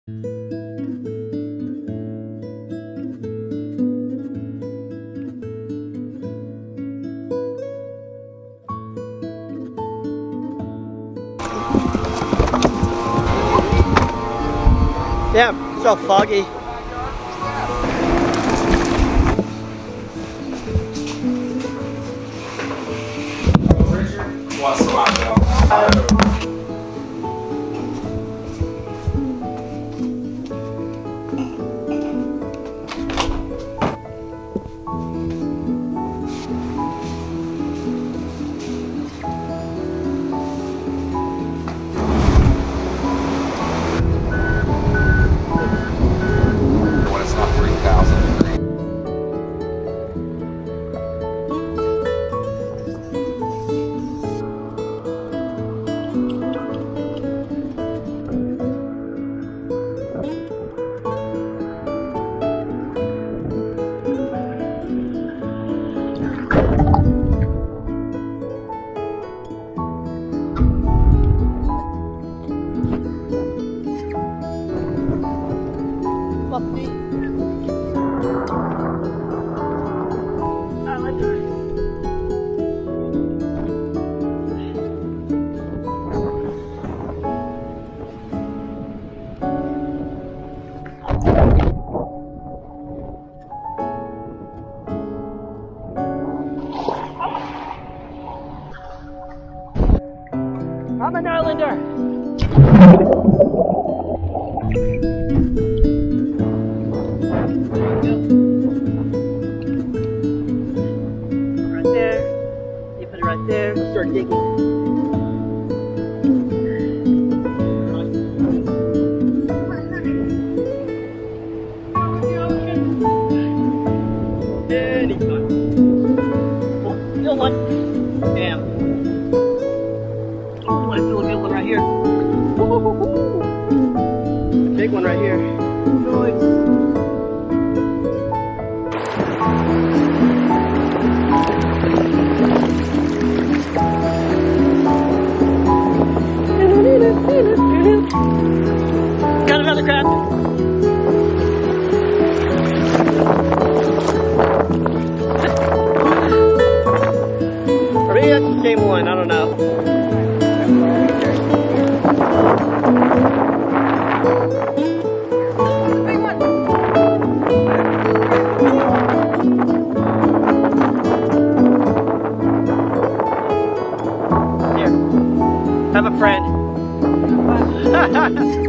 Yeah, it's all foggy. I'm an Islander. Right there. You put it right there. We'll start digging. Anytime. Oh, still one. Damn. I feel a good one right here. Big one right here. Nice. Got another crab. Or maybe that's the same one, I don't know. Have a friend.